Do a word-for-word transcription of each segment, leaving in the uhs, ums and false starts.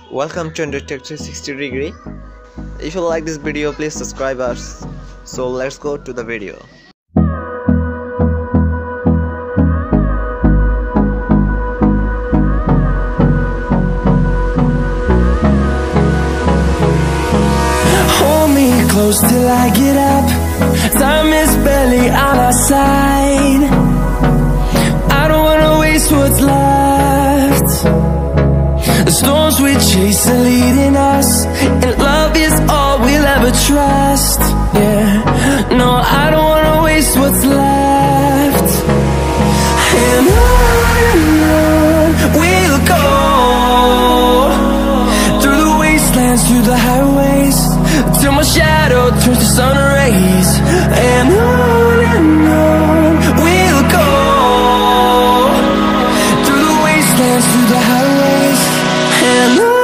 Welcome to Undertech three sixty degree. If you like this video, please subscribe us. So let's go to the video. Hold me close till I get up. Time is barely on our side. I don't wanna waste what's left. The storms we chase are leading us, and love is all we'll ever trust. Yeah, no, I don't wanna waste what's left. And on and on we'll go, through the wastelands, through the highways, till my shadow turns to sun rays. And on and on we'll go, through the wastelands, through the highways, and on.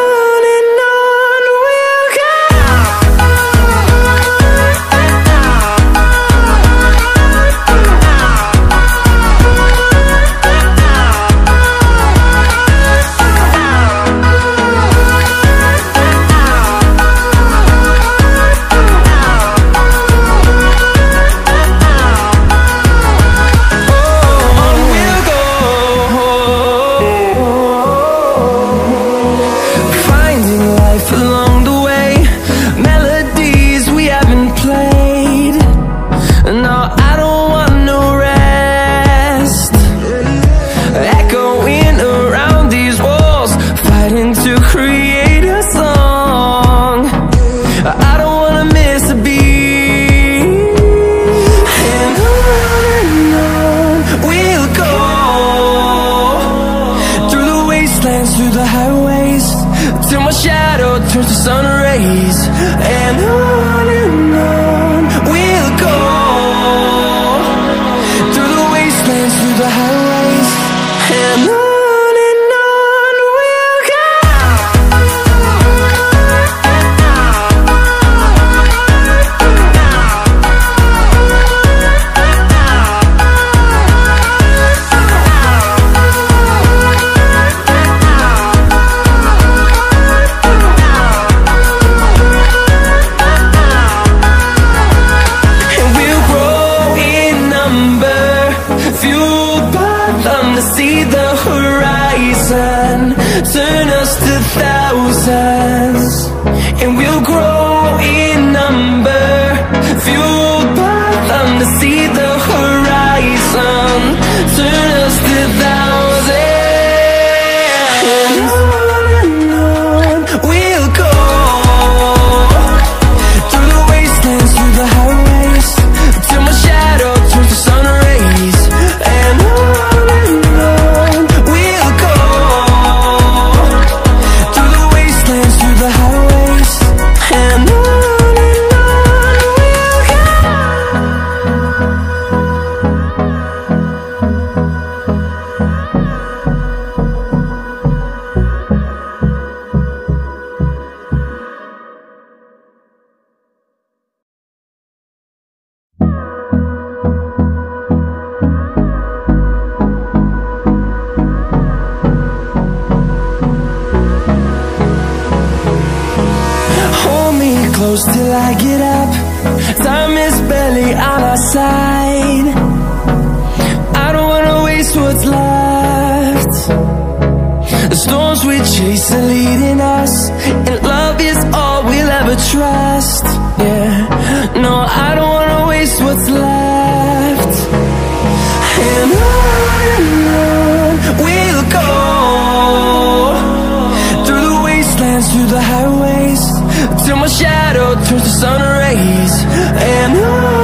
Through the highways, till my shadow turns to sun rays. And on and on we'll go, through the wastelands, through the highways, and on. See the horizon turn us to thousands, and we'll grow in number, fueled by them to see the horizon turn us to thousands. And on and on we'll go, through the wastelands, through the highways, till my shadow turns to sun rays. And on close till I get up. Time is barely on our side. I don't wanna waste what's left. The storms we chase are leading us, and love is all we'll ever trust. Yeah, no, I don't wanna waste what's left. And on and on we'll go, through the wastelands, through the highways, till my shadow turns to sun rays. And on